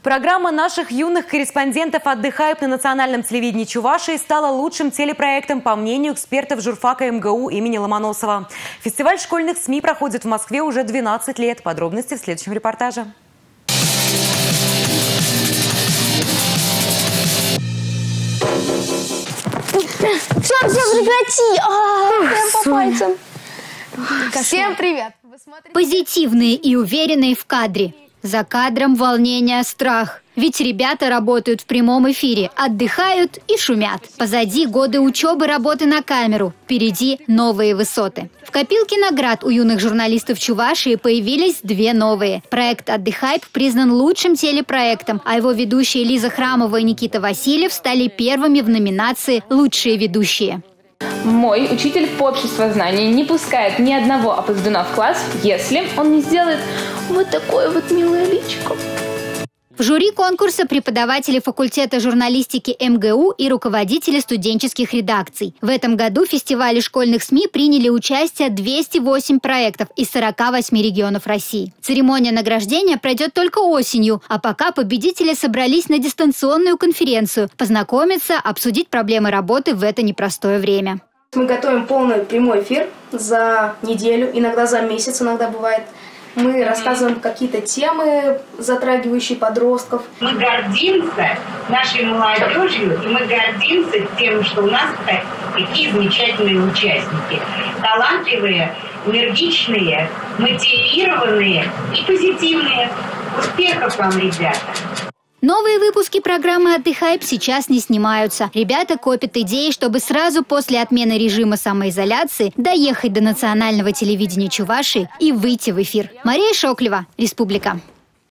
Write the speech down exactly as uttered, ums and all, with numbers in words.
Программа наших юных корреспондентов «Отдыхают» на национальном телевидении Чувашии стала лучшим телепроектом, по мнению экспертов журфака эм гэ у имени Ломоносова. Фестиваль школьных СМИ проходит в Москве уже двенадцать лет. Подробности в следующем репортаже. Все, все, прекрати! А, прям по пальцам. Всем привет! Позитивные и уверенные в кадре. За кадром волнение, страх. Ведь ребята работают в прямом эфире, отдыхают и шумят. Позади годы учебы, работы на камеру. Впереди новые высоты. В копилке наград у юных журналистов Чувашии появились две новые. Проект «Отдыхай» признан лучшим телепроектом, а его ведущие Лиза Храмова и Никита Васильев стали первыми в номинации «Лучшие ведущие». Мой учитель по обществознанию не пускает ни одного опоздуна в класс, если он не сделает вот такое вот милое личико. В жюри конкурса преподаватели факультета журналистики эм гэ у и руководители студенческих редакций. В этом году в фестивале школьных СМИ приняли участие двести восемь проектов из сорока восьми регионов России. Церемония награждения пройдет только осенью, а пока победители собрались на дистанционную конференцию, познакомиться, обсудить проблемы работы в это непростое время. Мы готовим полный прямой эфир за неделю, иногда за месяц, иногда бывает. Мы рассказываем какие-то темы, затрагивающие подростков. Мы гордимся нашей молодежью, и мы гордимся тем, что у нас такие замечательные участники. Талантливые, энергичные, мотивированные и позитивные. Успехов вам, ребята! Новые выпуски программы «Отдыхай» сейчас не снимаются. Ребята копят идеи, чтобы сразу после отмены режима самоизоляции доехать до национального телевидения Чувашии и выйти в эфир. Мария Шоклева, Республика.